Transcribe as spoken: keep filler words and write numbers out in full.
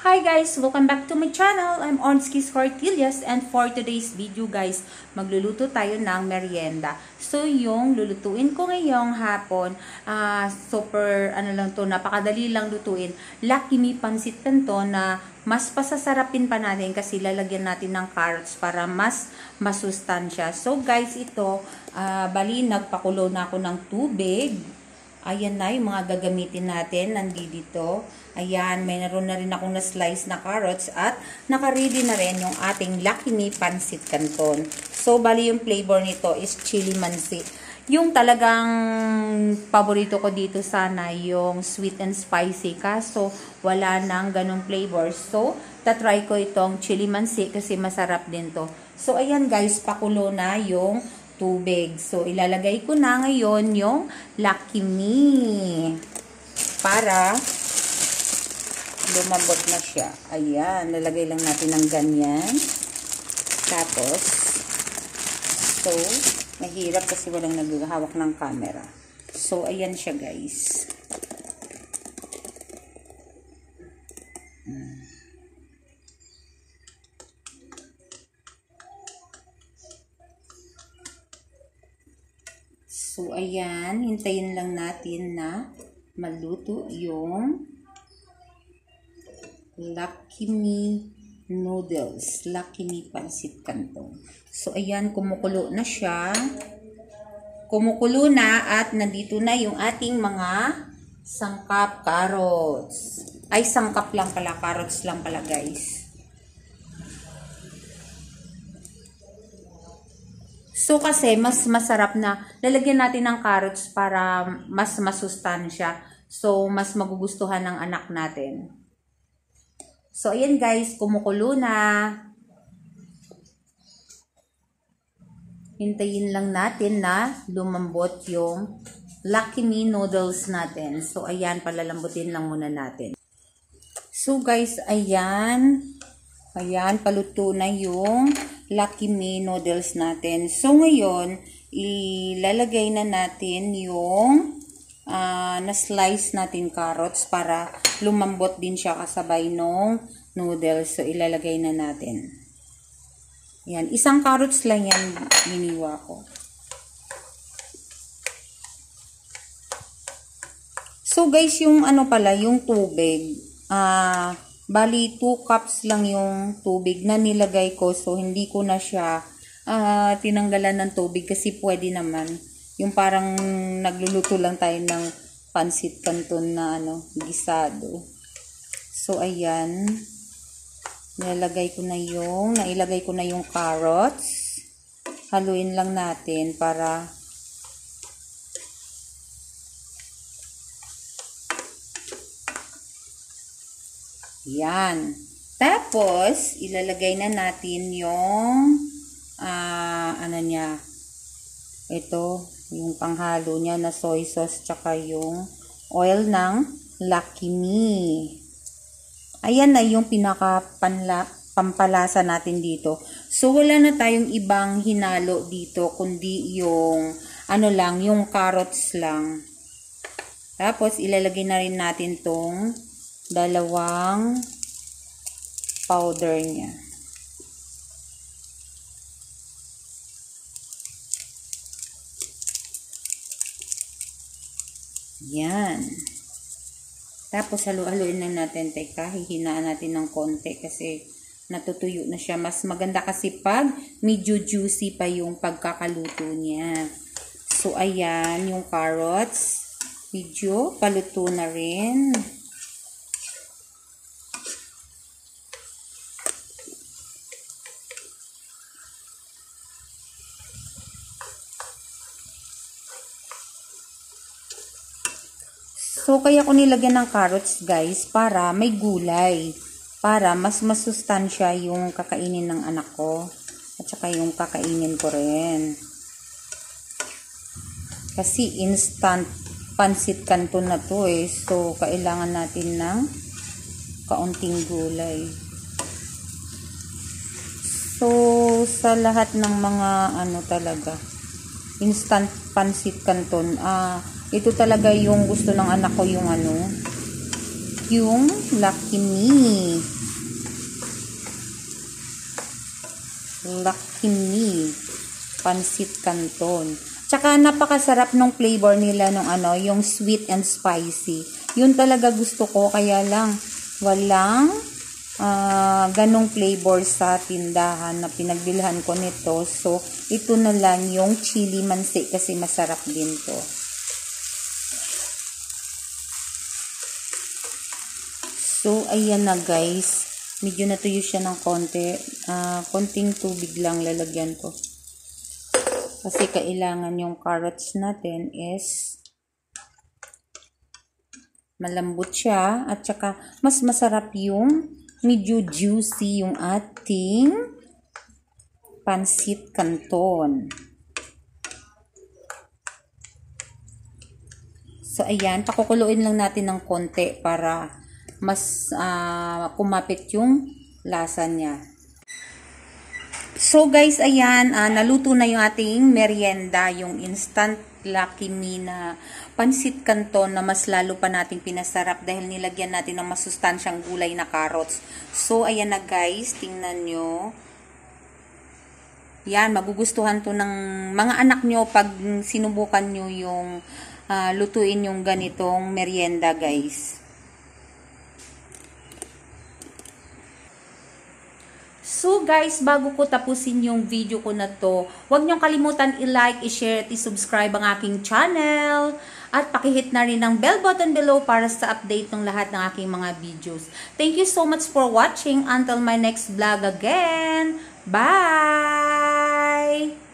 Hi guys! Welcome back to my channel. I'm Onskis Hortillas and for today's video guys, magluluto tayo ng merienda. So yung lulutuin ko ngayong hapon, uh, super ano lang to, napakadali lang lutuin. Lucky Me Pansit Canton na mas pasasarapin pa natin kasi lalagyan natin ng carrots para mas masustansya. So guys, ito, uh, bali nagpakulo na ako ng tubig. Ayan na yung mga gagamitin natin. Nandito. Ayan, may naroon na rin akong na-slice na carrots at naka-ready na rin yung ating Lucky Me Pansit Canton. So, bali yung flavor nito is chili mansi. Yung talagang paborito ko dito sana yung sweet and spicy. Kaso, wala nang ganong flavor. So, tatry ko itong chili mansi kasi masarap din to. So, ayan guys, pakulo na yung tubig. So, ilalagay ko na ngayon yung Lucky Me para lumambot na siya. Ayan, lalagay lang natin ng ganyan. Tapos, so, mahirap kasi walang naghahawak ng camera. So, ayan siya guys. Hmm. So, ayan, hintayin lang natin na maluto yung Lucky Me noodles, Lucky Me Pansit Canton. So, ayan, kumukulo na siya. Kumukulo na at nandito na yung ating mga sangkap carrots. Ay, sangkap lang pala, carrots lang pala guys. So, kasi mas masarap na lalagyan natin ng carrots para mas masustansya. So, mas magugustuhan ng anak natin. So, ayan guys, kumukulo na. Hintayin lang natin na lumambot yung Lucky Me noodles natin. So, ayan, palalambutin lang muna natin. So, guys, ayan. Ayan, paluto na yung Lucky Me noodles natin. So, ngayon, ilalagay na natin yung uh, na-slice natin carrots para lumambot din siya kasabay nung noodles. So, ilalagay na natin. Ayan, isang carrots lang yan miniwa ko. So, guys, yung ano pala, yung tubig, ah... Uh, bali, two cups lang yung tubig na nilagay ko. So, hindi ko na siya uh, tinanggalan ng tubig kasi pwede naman. Yung parang nagluluto lang tayo ng pansit canton na ano, gisado. So, ayan. Nilagay ko na yung, nailagay ko na yung carrots. Haluin lang natin para yan. Tapos, ilalagay na natin yung uh, ano niya. Ito, yung panghalo niya na soy sauce tsaka yung oil ng Lucky Me. Ayan na yung pinaka panla, pampalasa natin dito. So, wala na tayong ibang hinalo dito kundi yung ano lang, yung carrots lang. Tapos, ilalagay na rin natin tong dalawang powder niya. Yan. Tapos halu-haluin na natin. Teka, hihinaan natin ng konti kasi natutuyo na siya. Mas maganda kasi pag medyo juicy pa yung pagkakaluto niya. So, ayan, yung carrots. Medyo paluto na rin. So, kaya ko nilagyan ng carrots, guys, para may gulay. Para mas masustansya yung kakainin ng anak ko. At saka yung kakainin ko rin. Kasi instant pansit canton na to eh. So, kailangan natin ng kaunting gulay. So, sa lahat ng mga ano talaga, instant pansit canton, ah, ito talaga yung gusto ng anak ko, yung ano, yung Lucky Me. Lucky Me. Pansit Canton. Tsaka napakasarap ng flavor nila nung ano, yung sweet and spicy. Yun talaga gusto ko, kaya lang walang uh, ganong flavor sa tindahan na pinagbilhan ko nito. So, ito na lang yung chili mansi kasi masarap din to. So, ayan na guys. Medyo natuyo siya ng konti. Uh, konting tubig lang lalagyan ko. Kasi kailangan yung carrots natin is malambot siya. At saka mas masarap yung medyo juicy yung ating pansit canton. So, ayan. Pakukuluin lang natin ng konti para mas uh, kumapit yung lasa niya. So guys, ayan, uh, naluto na yung ating merienda, yung instant Lucky Me na pansit canton na mas lalo pa nating pinasarap dahil nilagyan natin ng masustansyang gulay na carrots. So ayan na guys, tingnan nyo. Yan, magugustuhan to ng mga anak nyo pag sinubukan nyo yung uh, lutuin yung ganitong merienda guys. So guys, bago ko tapusin yung video ko na to, huwag niyong kalimutan i-like, i-share at i-subscribe ang aking channel. At pakihit na rin ang bell button below para sa update ng lahat ng aking mga videos. Thank you so much for watching. Until my next vlog again. Bye!